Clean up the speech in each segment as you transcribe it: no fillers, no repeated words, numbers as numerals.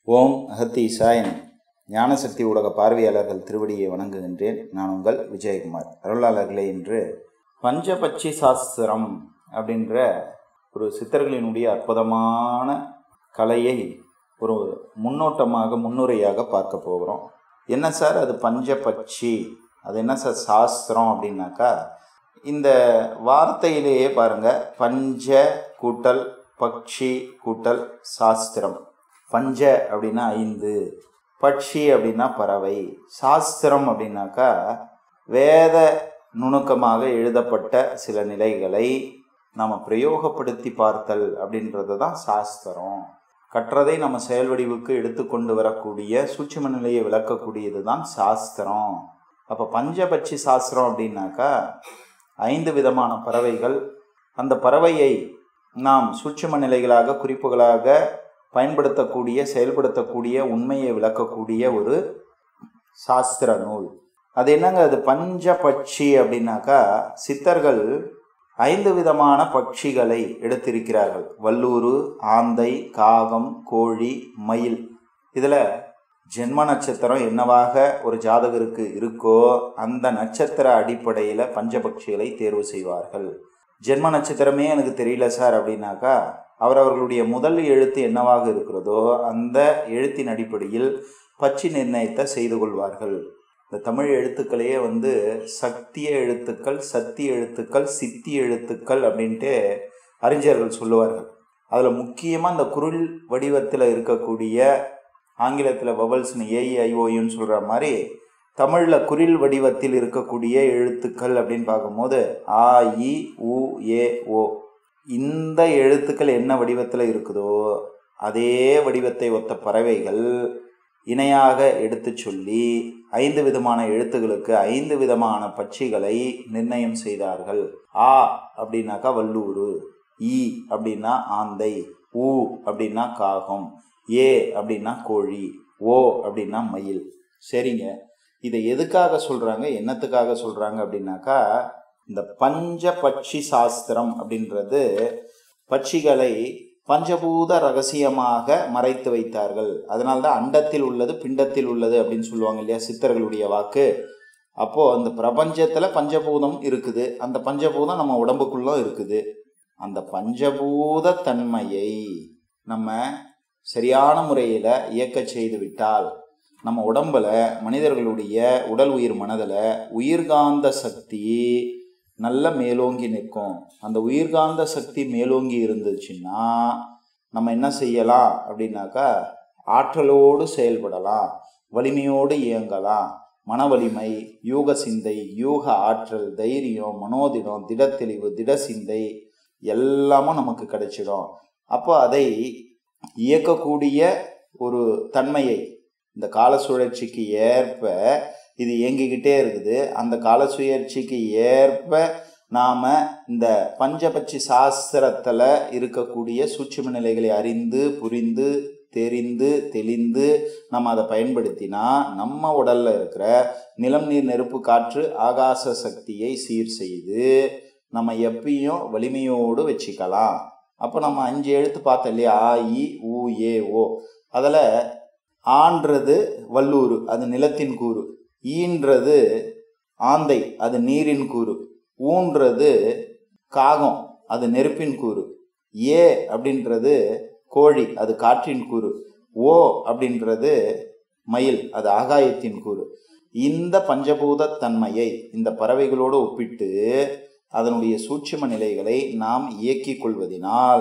ஓம் அகத்தீசாயன். ஞானசக்தி ஊடக பார்வையாளர்கள் திருவடியை வணங்குகின்றேன். நான் உங்கள் விஜயகுமார். அருளாளர்களே, இன்று பஞ்சபட்சி சாஸ்திரம் அப்படின்ற ஒரு சித்தர்களினுடைய அற்புதமான கலையை ஒரு முன்னுரையாக பார்க்க போகிறோம். என்ன சார் அது பஞ்சபட்சி, அது என்ன சார் சாஸ்திரம் அப்படின்னாக்கா, இந்த வார்த்தையிலேயே பாருங்க, பஞ்ச கூட்டல் பக்ஷி கூட்டல் சாஸ்திரம். பஞ்ச அப்படின்னா 5, பட்சி அப்படின்னா பறவை, சாஸ்திரம் அப்படின்னாக்கா வேத நுணுக்கமாக எழுதப்பட்ட சில நிலைகளை நாம் பிரயோகப்படுத்தி பார்த்தல் அப்படின்றது தான் சாஸ்திரம். கற்றதை நம்ம செயல் வடிவுக்கு எடுத்துக்கொண்டு வரக்கூடிய சூட்சும நிலையை விளக்கக்கூடியது தான் சாஸ்திரம். அப்போ பஞ்சபட்சி சாஸ்திரம் அப்படின்னாக்கா 5 விதமான பறவைகள். அந்த பறவையை நாம் சூட்சும நிலைகளாக குறிப்புகளாக பயன்படுத்தக்கூடிய செயல்படுத்தக்கூடிய உண்மையை விளக்கக்கூடிய ஒரு சாஸ்திர நூல். அது என்னங்க, அது பஞ்சபட்சி அப்படின்னாக்கா சித்தர்கள் 5 விதமான பட்சிகளை எடுத்திருக்கிறார்கள். வல்லூறு, ஆந்தை, காகம், கோழி, மயில். இதில் ஜென்ம நட்சத்திரம் என்னவாக ஒரு ஜாதகருக்கு இருக்கோ அந்த நட்சத்திர அடிப்படையில் பஞ்சபட்சிகளை தேர்வு செய்வார்கள். ஜென்ம நட்சத்திரமே எனக்கு தெரியல சார் அப்படின்னாக்கா அவரவர்களுடைய முதல் எழுத்து என்னவாக இருக்கிறதோ அந்த எழுத்தின் அடிப்படையில் பட்சி நிர்ணயத்தை செய்து கொள்வார்கள். இந்த தமிழ் எழுத்துக்களையே சக்திய எழுத்துக்கள், சக்தி எழுத்துக்கள், சித்தி எழுத்துக்கள் அப்படின்ட்டு அறிஞர்கள் சொல்லுவார்கள். அதில் முக்கியமாக இந்த குரில் வடிவத்தில் இருக்கக்கூடிய, ஆங்கிலத்தில் வவல்ஸ்னு AEIOUன்னு சொல்கிற மாதிரி, தமிழில் குரில் வடிவத்தில் இருக்கக்கூடிய எழுத்துக்கள் அப்படின்னு பார்க்கும்போது ஆ, இ, உ, ஏ, ஓ. இந்த எழுத்துக்கள் என்ன வடிவத்தில் இருக்குதோ அதே வடிவத்தை ஒத்த பறவைகள் இணையாக எடுத்து சொல்லி 5 விதமான எழுத்துகளுக்கு 5 விதமான பட்சிகளை நிர்ணயம் செய்தார்கள். ஆ அப்படின்னாக்கா வல்லூறு, ஈ அப்படின்னா ஆந்தை, ஊ அப்படின்னா காகம், ஏ அப்படின்னா கோழி, ஓ அப்படின்னா மயில். சரிங்க, இதை எதுக்காக சொல்றாங்க, என்னத்துக்காக சொல்றாங்க அப்படின்னாக்கா, இந்த பஞ்சபட்சி சாஸ்திரம் அப்படின்றது பட்சிகளை பஞ்சபூத ரகசியமாக மறைத்து வைத்தார்கள். அதனால்தான் அண்டத்தில் உள்ளது பிண்டத்தில் உள்ளது அப்படின்னு சொல்லுவாங்க இல்லையா, சித்தர்களுடைய வாக்கு. அப்போ அந்த பிரபஞ்சத்துல பஞ்சபூதம் இருக்குது, அந்த பஞ்சபூதம் நம்ம உடம்புக்குள்ள இருக்குது. அந்த பஞ்சபூத தன்மையை நம்ம சரியான முறையில இயக்க செய்து விட்டால் நம்ம உடம்புல, மனிதர்களுடைய உடல் உயிர் மனதில் உயிர்காந்த சக்தி நல்ல மேலோங்கி நிற்கும். அந்த உயிர்காந்த சக்தி மேலோங்கி இருந்துச்சுன்னா நம்ம என்ன செய்யலாம் அப்படின்னாக்கா, ஆற்றலோடு செயல்படலாம், வலிமையோடு இயங்கலாம். மன வலிமை, யூக சிந்தை, யூக ஆற்றல், தைரியம், மனோதிடம், திடத்தெளிவு, திட சிந்தை எல்லாமும் நமக்கு கிடைச்சிடும். அப்போ அதை இயக்கக்கூடிய ஒரு தன்மையை, இந்த கால சுழற்சிக்கு ஏற்ப இது இயங்கிக்கிட்டே இருக்குது. அந்த கால சுழற்சிக்கு ஏற்ப நாம் இந்த பஞ்சபட்சி சாஸ்திரத்தில் இருக்கக்கூடிய சூட்சும நிலைகளை அறிந்து புரிந்து தெரிந்து தெளிந்து நம்ம அதை பயன்படுத்தினா நம்ம உடலில் இருக்கிற நிலம், நீர், நெருப்பு, காற்று, ஆகாச சக்தியை சீர் செய்து நம்ம எப்பயும் வலிமையோடு வச்சுக்கலாம். அப்போ நம்ம 5 எழுத்து பார்த்தோம் இல்லையா, ஆ, இ, உ, ஏ, ஓ. அதில் ஆன்றது வல்லூறு, அது நிலத்தின் கூறு. ஈன்றது ஆந்தை, அது நீரின் கூறு. ஊன்றது காகம், அது நெருப்பின் கூறு. ஏ அப்படின்றது கோழி, அது காற்றின் கூறு. ஓ அப்படின்றது மயில், அது ஆகாயத்தின் கூறு. இந்த பஞ்சபூத தன்மையை இந்த பறவைகளோடு ஒப்பிட்டு அதனுடைய சூட்சும நிலைகளை நாம் இயக்கிக் கொள்வதினால்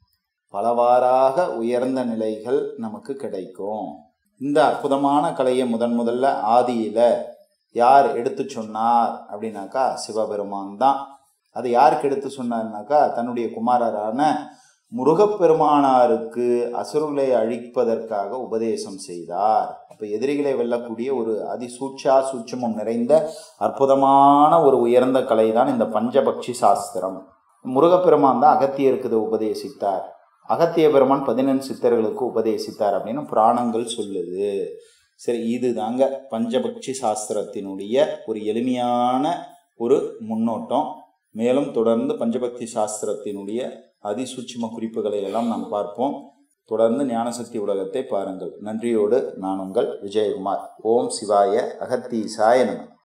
பலவாறாக உயர்ந்த நிலைகள் நமக்கு கிடைக்கும். இந்த அற்புதமான கலையை முதல்ல ஆதியில யார் எடுத்து சொன்னார் அப்படின்னாக்கா சிவபெருமான் தான். அது யாருக்கு எடுத்து சொன்னார்னாக்கா, தன்னுடைய குமாரரான முருகப்பெருமானாருக்கு அசுரர்களை அழிப்பதற்காக உபதேசம் செய்தார். அப்போ எதிரிகளை வெல்லக்கூடிய ஒரு சூட்சமம் நிறைந்த அற்புதமான ஒரு உயர்ந்த கலை தான் இந்த பஞ்சபட்சி சாஸ்திரம். முருகப்பெருமான் தான் அகத்தியருக்கு உபதேசித்தார். அகத்திய பெருமான் 14 சித்தர்களுக்கு உபதேசித்தார் அப்படின்னு புராணங்கள் சொல்லுது. சரி, இது தாங்க பஞ்சபட்சி சாஸ்திரத்தினுடைய ஒரு எளிமையான ஒரு முன்னோட்டம். மேலும் தொடர்ந்து பஞ்சபட்சி சாஸ்திரத்தினுடைய அதிசூட்சும குறிப்புகளை எல்லாம் நாம் பார்ப்போம். தொடர்ந்து ஞானசக்தி உலகத்தை பாருங்கள். நன்றியோடு நான் உங்கள் விஜயகுமார். ஓம் சிவாய அகத்தீசாய நம.